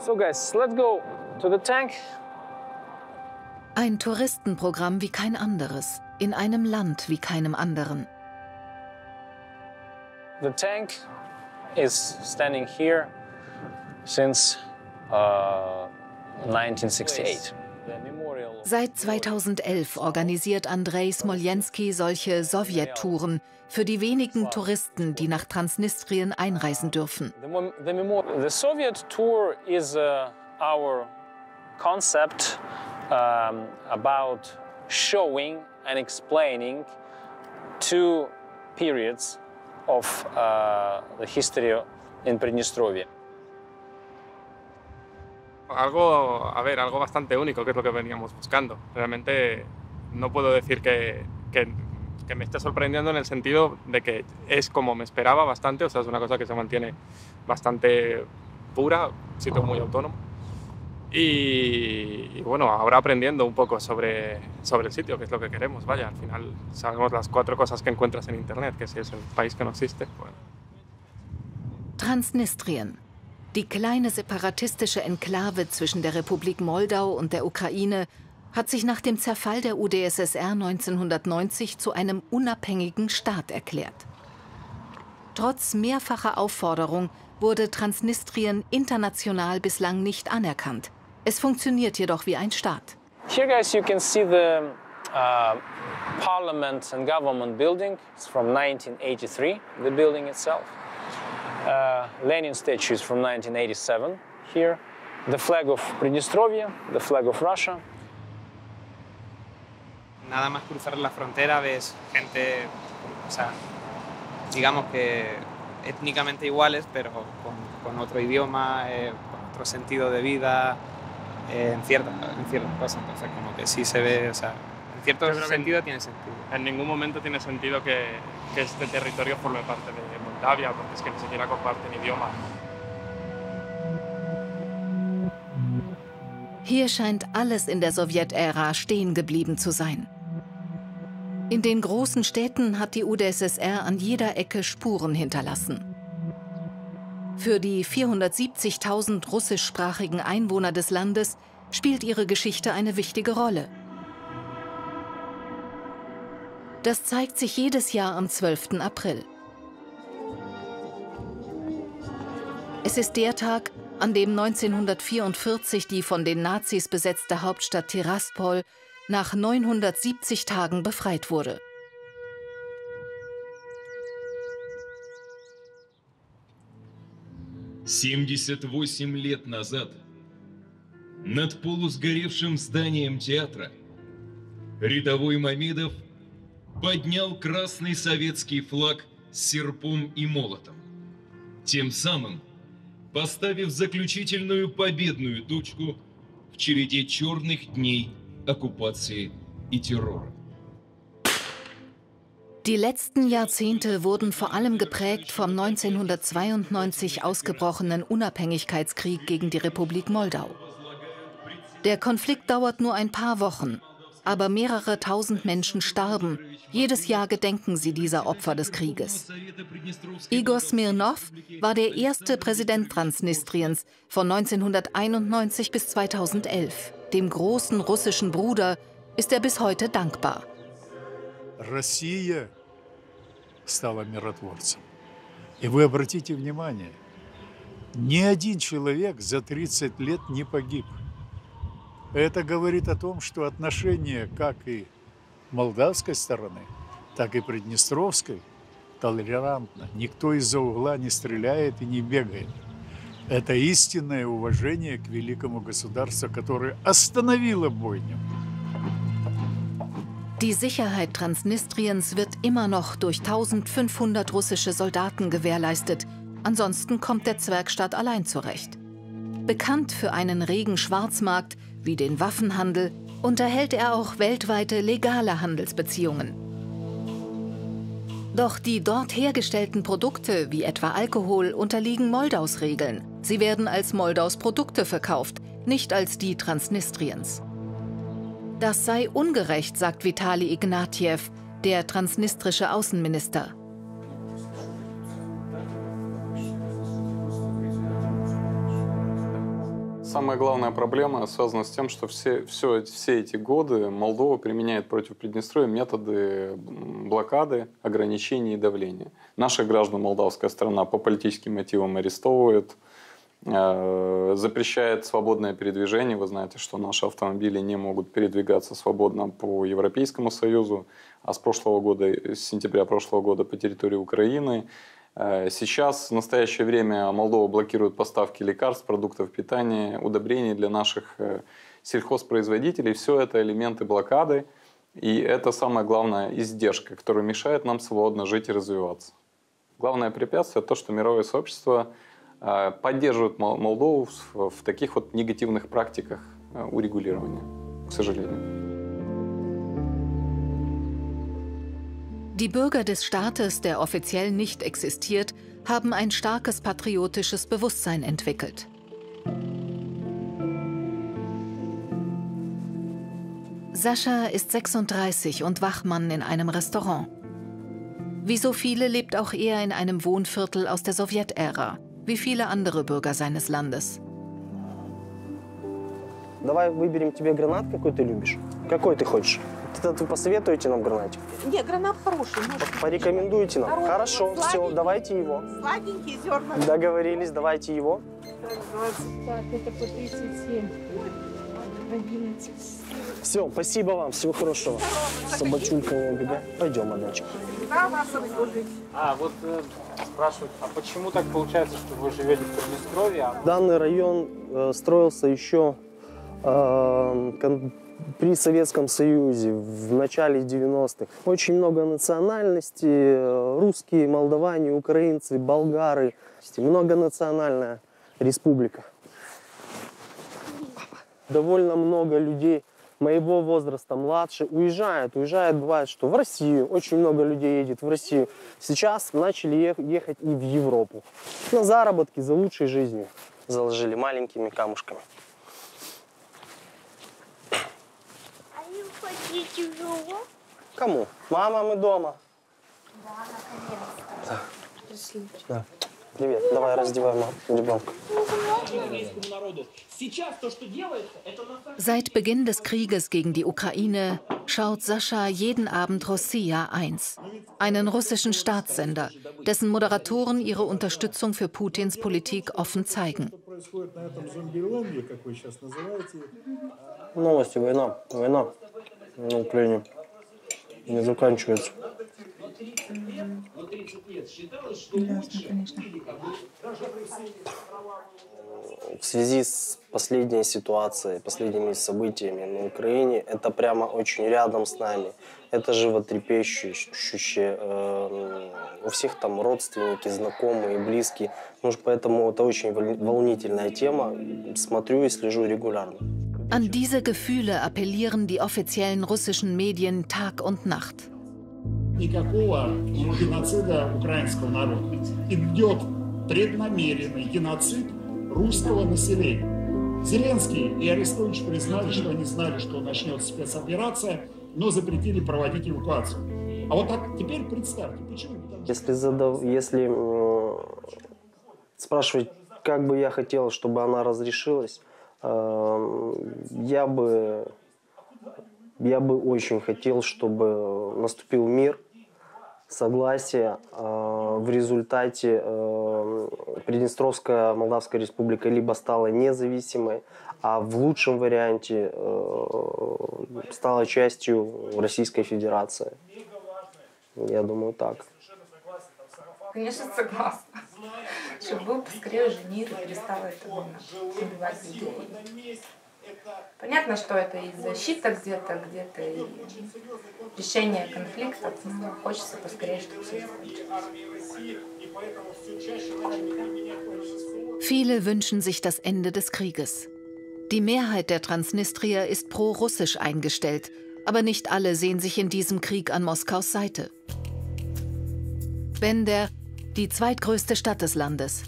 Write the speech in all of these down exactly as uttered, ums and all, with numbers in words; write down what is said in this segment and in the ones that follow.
So guys, let's go to the tank. Ein Touristenprogramm wie kein anderes, in einem Land wie keinem anderen. The tank is standing here since uh, nineteen sixty-eight. Seit zweitausendelf organisiert Andrei Smolensky solche Sowjettouren für die wenigen Touristen, die nach Transnistrien einreisen dürfen. The Soviet tour is uh, our concept um, about showing and explaining two periods of uh, the history in Pridnestrovia. Algo, a ver, algo bastante único, que es lo que veníamos buscando. Realmente no puedo decir que, que, que me esté sorprendiendo en el sentido de que es como me esperaba bastante, o sea, es una cosa que se mantiene bastante pura, un sitio muy autónomo. Y, y bueno, ahora aprendiendo un poco sobre, sobre el sitio, que es lo que queremos. Vaya, al final sabemos las cuatro cosas que encuentras en internet, que si es el país que no existe, bueno. Transnistrien. Die kleine separatistische Enklave zwischen der Republik Moldau und der Ukraine hat sich nach dem Zerfall der U d S S R neunzehnhundertneunzig zu einem unabhängigen Staat erklärt. Trotz mehrfacher Aufforderung wurde Transnistrien international bislang nicht anerkannt. Es funktioniert jedoch wie ein Staat. Here guys you can see the uh, Parliament and Government building. It's from nineteen eighty-three, the building itself. Uh, Lenin statue is from nineteen eighty-seven here. The flag of Pridnestrovia, the flag of Russia. Nada más cruzar la frontera ves gente, o sea, digamos que étnicamente iguales, pero con, con otro idioma, eh, con otro sentido de vida, eh, en ciertas en ciertas cosas. Entonces, como que sí se ve, o sea, en cierto sentido tiene sentido. En ningún momento tiene sentido que, que este territorio forme parte de Moldavia, porque es que ni siquiera comparten idioma. Hier scheint alles in der Sowjetära stehen geblieben zu sein. In den großen Städten hat die U d S S R an jeder Ecke Spuren hinterlassen. Für die vierhundertsiebzigtausend russischsprachigen Einwohner des Landes spielt ihre Geschichte eine wichtige Rolle. Das zeigt sich jedes Jahr am zwölften April. Es ist der Tag, an dem neunzehnhundertvierundvierzig die von den Nazis besetzte Hauptstadt Tiraspol nach neunhundertsiebzig Tagen befreit wurde. семьдесят восемь лет назад над полусгоревшим зданием театра рядовой Мамедов поднял красный советский флаг с серпом и молотом, тем самым поставив заключительную победную точку в череде черных дней оккупации и террора. Die letzten Jahrzehnte wurden vor allem geprägt vom neunzehnhundertzweiundneunzig ausgebrochenen Unabhängigkeitskrieg gegen die Republik Moldau. Der Konflikt dauert nur ein paar Wochen, aber mehrere tausend Menschen starben. Jedes Jahr gedenken sie dieser Opfer des Krieges. Igor Smirnov war der erste Präsident Transnistriens von neunzehnhunderteinundneunzig bis zweitausendelf. Dem großen russischen Bruder ist er bis heute dankbar. Россия стала миротворцем. И вы обратите внимание, ни один человек за тридцать лет не погиб. Это говорит о том, что отношение как и молдавской стороны, так и приднестровской толерантно. Никто из-за угла не стреляет и не бегает. Это истинное уважение к великому государству, которое остановило бойню. Die Sicherheit Transnistriens wird immer noch durch eintausendfünfhundert russische Soldaten gewährleistet. Ansonsten kommt der Zwergstaat allein zurecht. Bekannt für einen regen Schwarzmarkt wie den Waffenhandel, unterhält er auch weltweite legale Handelsbeziehungen. Doch die dort hergestellten Produkte, wie etwa Alkohol, unterliegen Moldaus Regeln. Sie werden als Moldaus Produkte verkauft, nicht als die Transnistriens. Das sei ungerecht, sagt Vitali Ignatjew, der transnistrische Außenminister. Самая главная проблема связана с тем, что все, все, все эти годы Молдова применяет против Приднестровья методы блокады, ограничений и давления. Наших граждан молдавская страна по политическим мотивам арестовывает, э, запрещает свободное передвижение. Вы знаете, что наши автомобили не могут передвигаться свободно по Европейскому Союзу, а с прошлого года, с сентября прошлого года по территории Украины. Сейчас, в настоящее время, Молдова блокирует поставки лекарств, продуктов питания, удобрений для наших сельхозпроизводителей. Все это элементы блокады, и это самая главная издержка, которая мешает нам свободно жить и развиваться. Главное препятствие – то, что мировое сообщество поддерживает Молдову в таких вот негативных практиках урегулирования, к сожалению. Die Bürger des Staates, der offiziell nicht existiert, haben ein starkes patriotisches Bewusstsein entwickelt. Sascha ist sechsunddreißig und Wachmann in einem Restaurant. Wie so viele lebt auch er in einem Wohnviertel aus der Sowjetära, wie viele andere Bürger seines Landes. Давай выберем тебе гранат, какой ты любишь. Какой ты хочешь? Вы посоветуете нам гранатик? Нет, гранат хороший. Порекомендуете нам? Хороший, Хорошо, все, давайте его. Сладенькие зерна. Договорились, давайте его. Так, это по тридцать семь. одиннадцать. Все, спасибо вам, всего хорошего. Собачулька не убегай. Пойдем, одночек. Да, вас обслужить. А, вот э, спрашивают, а почему так получается, что вы живете в Приднестровье? А... Данный район э, строился еще э, кон при Советском Союзе в начале девяностых. Очень много национальностей, русские, молдаване, украинцы, болгары. Многонациональная республика. Довольно много людей моего возраста, младше, уезжают. Уезжают, бывает, что в Россию. Очень много людей едет в Россию. Сейчас начали ехать и в Европу. На заработки, за лучшей жизнью. Заложили маленькими камушками. Тяжело? Кому? Мама, мы дома. Да, наконец-то. Да. Пришли. Да. Привет, давай раздевай маму, ребенка. Seit Beginn des Krieges gegen die Ukraine schaut Sascha jeden Abend Rossiya eins, einen russischen Staatssender, dessen Moderatoren ihre Unterstützung für Putins Politik offen zeigen. Новости, война, война на Украине не заканчивается. В связи с последней ситуацией, последними событиями на Украине, это прямо очень рядом с нами. Это животрепещущее. Э, у всех там родственники, знакомые, близкие. Может, поэтому это очень волнительная тема. Смотрю и слежу регулярно. An diese Gefühle appellieren die offiziellen russischen Medien Tag und Nacht. Никакого геноцида украинского народа. Идет преднамеренный геноцид русского населения. Зеленский и Арестович признали, что они знали, что начнется спецоперация, но запретили проводить эвакуацию. А вот так теперь представьте, почему? Если, задав... Если э, спрашивать, как бы я хотел, чтобы она разрешилась, э, я бы, я бы очень хотел, чтобы наступил мир, согласие. Э, в результате э, Приднестровская Молдавская Республика либо стала независимой, а в лучшем варианте э, стала частью Российской Федерации. Я думаю, так. Конечно, согласна. Чтобы был поскорее уже мир и перестало это убивать людей. Понятно, что это и защита где-то, где-то и решение конфликтов, но хочется поскорее, чтобы все закончилось. Viele wünschen sich das Ende des Krieges. Die Mehrheit der Transnistrier ist pro-russisch eingestellt, aber nicht alle sehen sich in diesem Krieg an Moskaus Seite. Bender, die zweitgrößte Stadt des Landes.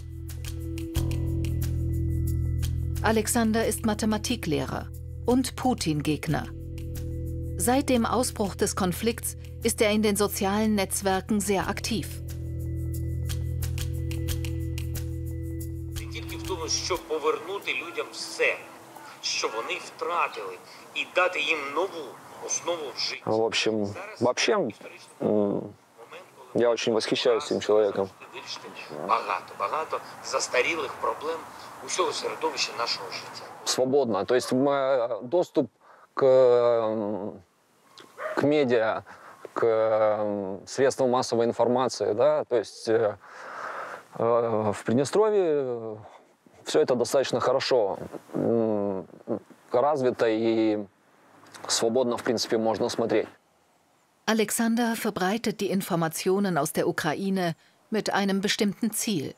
Alexander ist Mathematiklehrer und Putin-Gegner. Seit dem Ausbruch des Konflikts ist er in den sozialen Netzwerken sehr aktiv. зроблено, щоб повернути людям все, що вони втратили, і дати їм нову основу в житті. В общем, вообще, я очень восхищаюсь этим человеком. Багато, багато застарілих проблем усього середовища нашого життя. Свободно. То есть доступ к, к медиа, к средствам массовой информации, да, то есть э, в Приднестровье все это достаточно хорошо э, развито и свободно, в принципе, можно смотреть. Alexander verbreitet die Informationen aus der Ukraine mit einem bestimmten Ziel.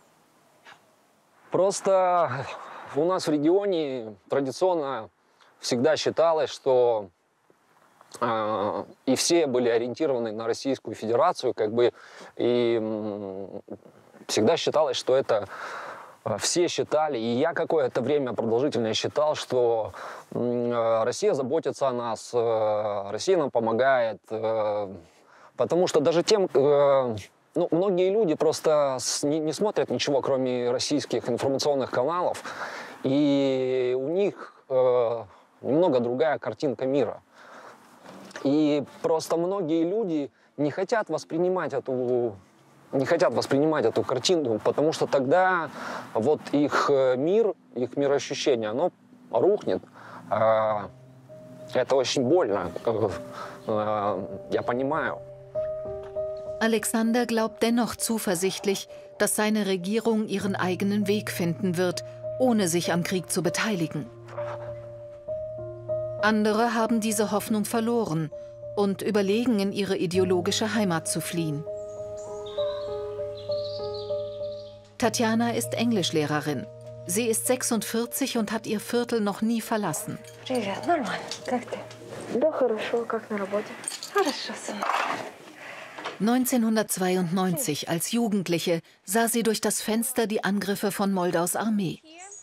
Просто у нас в регионе традиционно всегда считалось, что э, и все были ориентированы на Российскую Федерацию, как бы, и э, всегда считалось, что это э, все считали, и я какое-то время продолжительно считал, что э, Россия заботится о нас, э, Россия нам помогает, э, потому что даже тем... Э, Ну, многие люди просто не, не смотрят ничего, кроме российских информационных каналов, и у них э, немного другая картинка мира. И просто многие люди не хотят воспринимать эту, не хотят воспринимать эту картину, потому что тогда вот их мир, их мироощущение, оно рухнет. Это очень больно, я понимаю. Alexander glaubt dennoch zuversichtlich, dass seine Regierung ihren eigenen Weg finden wird, ohne sich am Krieg zu beteiligen. Andere haben diese Hoffnung verloren und überlegen, in ihre ideologische Heimat zu fliehen. Tatjana ist Englischlehrerin. Sie ist sechsundvierzig und hat ihr Viertel noch nie verlassen. Привет, нормально. Как ты? Да, хорошо. Как на работе? Хорошо, сынок. neunzehnhundertzweiundneunzig, als Jugendliche, sah sie durch das Fenster die Angriffe von Moldaus Armee.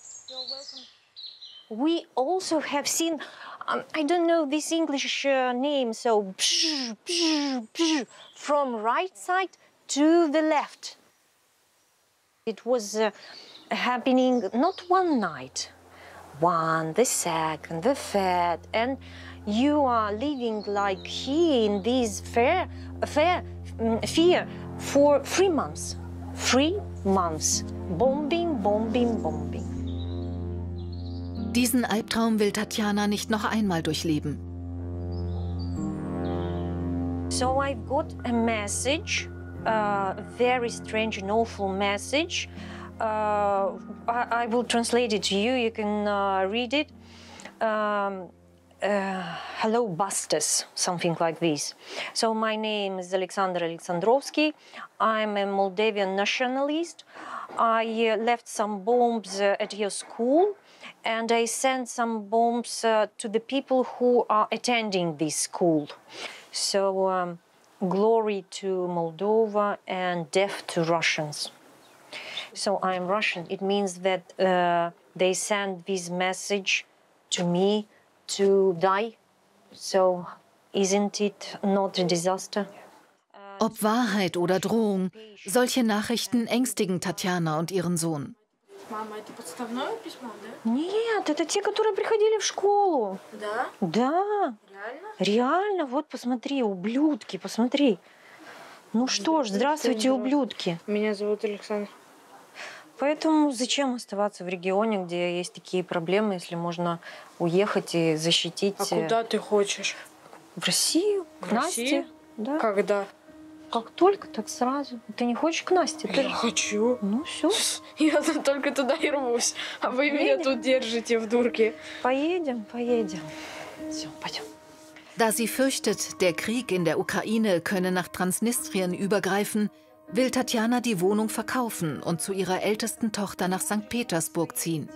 We also have seen, um, I don't know this English uh, name, so psh, psh, psh, from right side to the left. It was uh, happening not one night, one, the second, the third, and you are living like here in this fair, fair, fear for three months. Three months. Bombing, bombing, bombing. Diesen Albtraum will Tatjana nicht noch einmal durchleben. So I've got a message, a very strange and awful message. Uh, I, I will translate it to you. You can uh, read it. Um, Uh, hello, Busters, something like this. So my name is Alexander Alexandrovsky. I'm a Moldavian nationalist. I uh, left some bombs uh, at your school, and I sent some bombs uh, to the people who are attending this school. So um, glory to Moldova and death to Russians. So I'm Russian. It means that uh, they send this message to me to die. So isn't it not a disaster? Ob Wahrheit oder Drohung, solche Nachrichten ängstigen Tatjana und ihren Sohn. Мама, это подставное письмо, да? Нет, это те, которые приходили в школу. Да? Да. Реально? Реально, вот посмотри, ублюдки, посмотри. Ну что ж, здравствуйте, ублюдки. Меня зовут Александр. Поэтому зачем оставаться в регионе, где есть такие проблемы, если можно уехать и защитить... А куда ты хочешь? В Россию, к в Насте. Россию? Да. Когда? Как только, так сразу. Ты не хочешь к Насте? Я ты... хочу. Ну все. Я только туда и рвусь, а вы поедем? Меня тут держите в дурке. Поедем, поедем. Все, пойдем. Da sie fürchtet, der Krieg in der Ukraine könne nach Transnistrien übergreifen, will Tatjana die Wohnung verkaufen und zu ihrer ältesten Tochter nach Sankt Petersburg ziehen.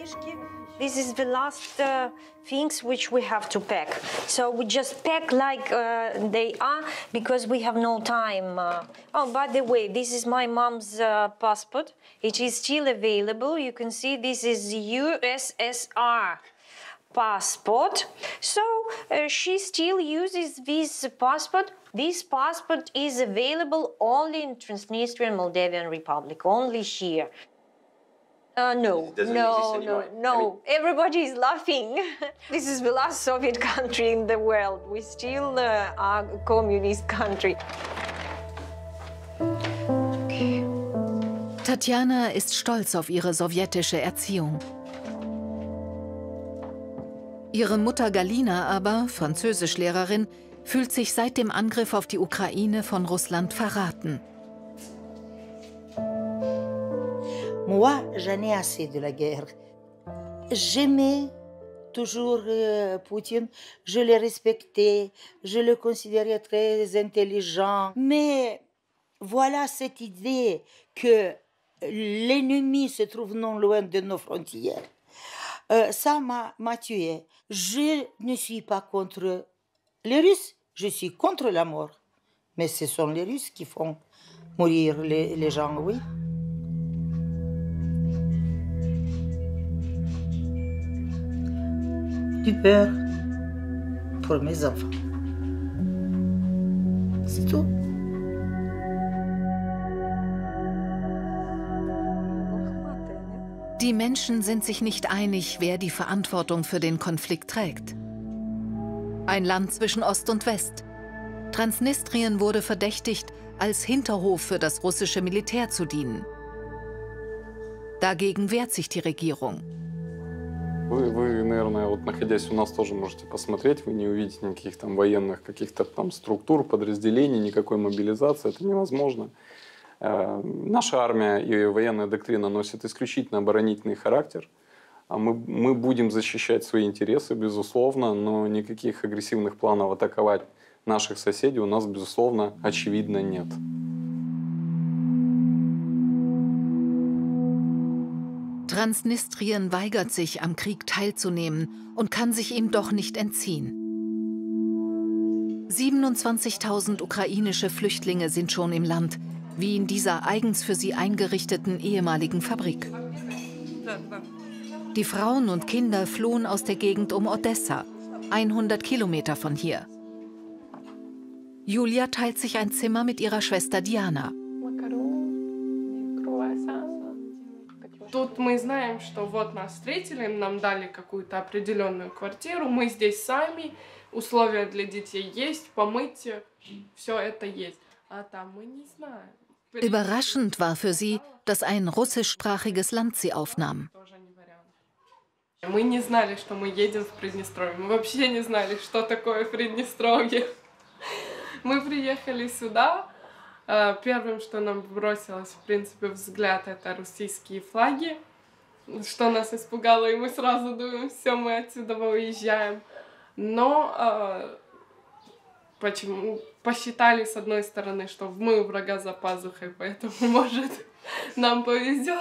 This is the last uh, things which we have to pack. So we just pack like uh, they are because we have no time. Uh, oh, by the way, this is my mom's uh, passport. It is still available. You can see this is U S S R passport. So uh, she still uses this passport. This passport is available only in Transnistrian Moldavian Republic, only here. Uh, no, no, no, no. Everybody is laughing. This is the last Soviet country in the world. We still uh, are a communist country. Okay. Tatjana ist stolz auf ihre sowjetische Erziehung. Ihre Mutter Galina aber, Französischlehrerin, fühlt sich seit dem Angriff auf die Ukraine von Russland verraten. Moi, j'en ai assez de la guerre. J'aimais toujours euh, Poutine, je le respectais, je le considérais très intelligent. Mais voilà cette idée que l'ennemi se trouve non loin de nos frontières. Euh, ça m'a tué. Je ne suis pas contre les Russes, je suis contre la mort. Mais ce sont les Russes qui font mourir les, les gens, oui. J'ai peur pour mes enfants. C'est tout. Die Menschen sind sich nicht einig, wer die Verantwortung für den Konflikt trägt. Ein Land zwischen Ost und West. Transnistrien wurde verdächtigt, als Hinterhof für das russische Militär zu dienen. Dagegen wehrt sich die Regierung. Вы, вы, наверное, вот находясь у нас, тоже можете посмотреть, вы не увидите никаких там военных каких-то там структур, подразделений, никакой мобилизации, это невозможно. Э, наша армия и военная доктрина носят исключительно оборонительный характер. А мы, мы будем защищать свои интересы, безусловно, но никаких агрессивных планов атаковать наших соседей у нас, безусловно, очевидно, нет. Transnistrien weigert sich, am Krieg teilzunehmen und kann sich ihm doch nicht entziehen. siebenundzwanzigtausend ukrainische Flüchtlinge sind schon im Land, wie in dieser eigens für sie eingerichteten ehemaligen Fabrik. Die Frauen und Kinder flohen aus der Gegend um Odessa, hundert Kilometer von hier. Julia teilt sich ein Zimmer mit ihrer Schwester Diana. Тут мы знаем, что вот нас встретили, нам дали какую-то определенную квартиру, мы здесь сами, условия для детей есть, помыть, все это есть. А там мы не знаем. Überraschend war für sie, dass ein russischsprachiges Land sie aufnahm. Мы не знали, что мы едем в Приднестровье, мы вообще не знали, что такое Приднестровье. Мы приехали сюда. Первым, что нам бросилось, в принципе, взгляд, это российские флаги, что нас испугало, и мы сразу думаем, все, мы отсюда уезжаем. Но э, почему, посчитали, с одной стороны, что мы у врага за пазухой, поэтому, может, нам повезет.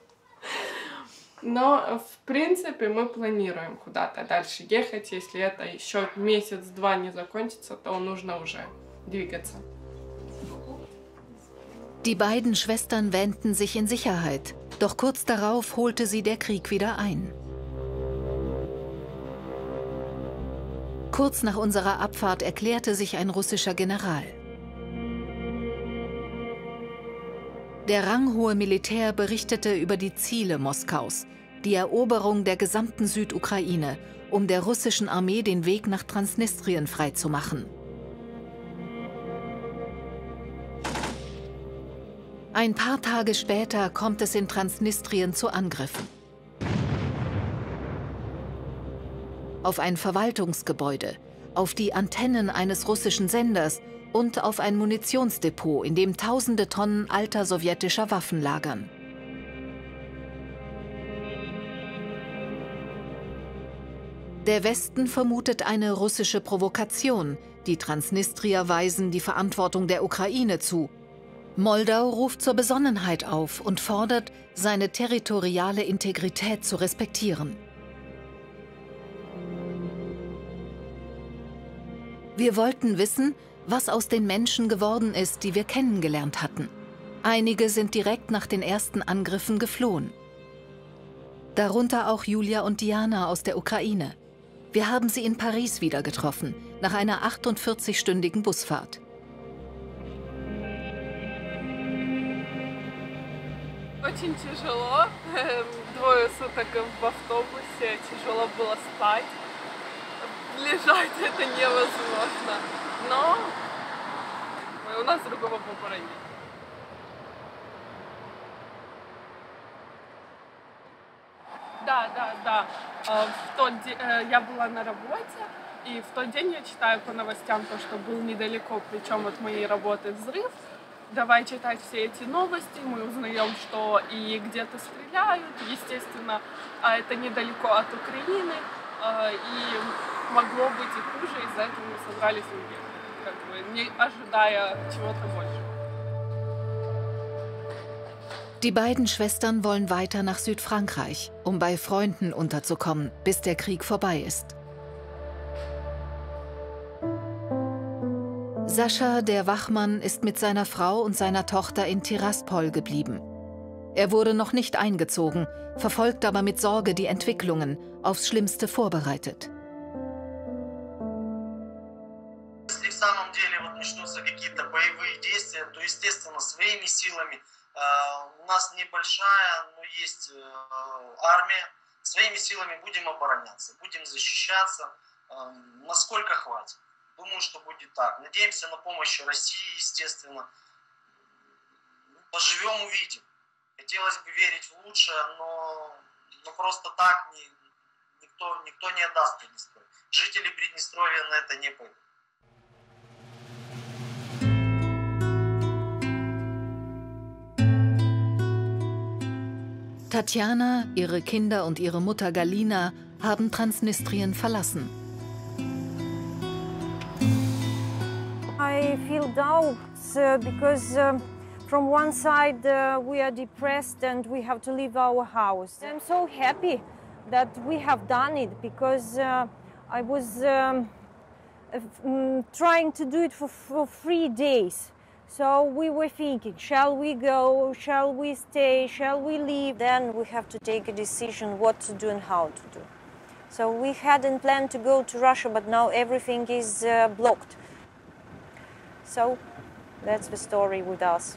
Но, в принципе, мы планируем куда-то дальше ехать. Если это еще месяц-два не закончится, то нужно уже двигаться. Die beiden Schwestern wähnten sich in Sicherheit, doch kurz darauf holte sie der Krieg wieder ein. Kurz nach unserer Abfahrt erklärte sich ein russischer General. Der ranghohe Militär berichtete über die Ziele Moskaus, die Eroberung der gesamten Südukraine, um der russischen Armee den Weg nach Transnistrien freizumachen. Ein paar Tage später kommt es in Transnistrien zu Angriffen. Auf ein Verwaltungsgebäude, auf die Antennen eines russischen Senders und auf ein Munitionsdepot, in dem tausende Tonnen alter sowjetischer Waffen lagern. Der Westen vermutet eine russische Provokation. Die Transnistrier weisen die Verantwortung der Ukraine zu. Moldau ruft zur Besonnenheit auf und fordert, seine territoriale Integrität zu respektieren. Wir wollten wissen, was aus den Menschen geworden ist, die wir kennengelernt hatten. Einige sind direkt nach den ersten Angriffen geflohen. Darunter auch Julia und Diana aus der Ukraine. Wir haben sie in Paris wieder getroffen, nach einer achtundvierzigstündigen Busfahrt. очень тяжело. Двое суток в автобусе, тяжело было спать. Лежать это невозможно. Но у нас другого выбора нет. Да, да, да. В тот день я была на работе, и в тот день я читаю по новостям то, что был недалеко, причем от моей работы, взрыв. Давай читать все эти новости, мы узнаем, что и где-то стреляют, естественно, а это недалеко от Украины, и могло быть и хуже, из-за этого мы собрались уехать, как бы не ожидая чего-то большего. Die beiden Schwestern wollen weiter nach Südfrankreich, um bei Freunden unterzukommen, bis der Krieg vorbei ist. Sascha, der Wachmann, ist mit seiner Frau und seiner Tochter in Tiraspol geblieben. Er wurde noch nicht eingezogen, verfolgt aber mit Sorge die Entwicklungen, aufs Schlimmste vorbereitet. Если в самом деле вот начнутся какие-то боевые действия, то, естественно, своими силами, у нас небольшая, но есть армия, своими силами будем обороняться, будем защищаться, насколько хватит. Думаю, что будет так. Надеемся на помощь России, естественно. Поживем, увидим. Хотелось бы верить в лучшее, но, но просто так не, никто, никто не отдаст Приднестровье. Жители Приднестровья на это не пойдут. Tatjana, ihre Kinder und ihre Mutter Galina haben Transnistrien verlassen. I feel doubts uh, because uh, from one side uh, we are depressed and we have to leave our house. I'm so happy that we have done it because uh, I was um, um, trying to do it for, for three days. So we were thinking, shall we go, shall we stay, shall we leave? Then we have to take a decision what to do and how to do. So we hadn't planned to go to Russia, but now everything is uh, blocked. So that's the story with us.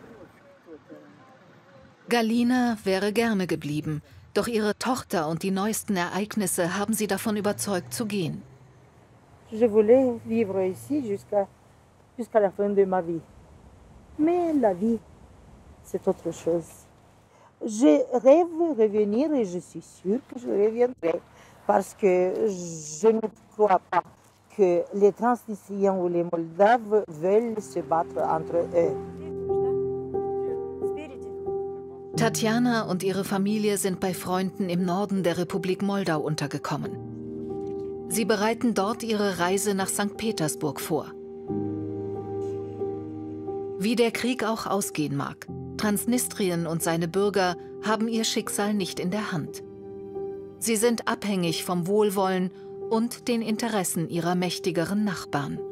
Galina wäre gerne geblieben, doch ihre Tochter und die neuesten Ereignisse haben sie davon überzeugt zu gehen. Je voulais vivre ici jusqu'à jusqu'à la fin de ma vie. Mais la vie, c'est autre chose. Je rêve de revenir et je suis sûre que je reviendrai parce que je ne crois pas que les Transnistriens ou les Moldaves veulent se battre entre eux. Tatjana und ihre Familie sind bei Freunden im Norden der Republik Moldau untergekommen. Sie bereiten dort ihre Reise nach Sankt Petersburg vor. Wie der Krieg auch ausgehen mag, Transnistrien und seine Bürger haben ihr Schicksal nicht in der Hand. Sie sind abhängig vom Wohlwollen und den Interessen ihrer mächtigeren Nachbarn.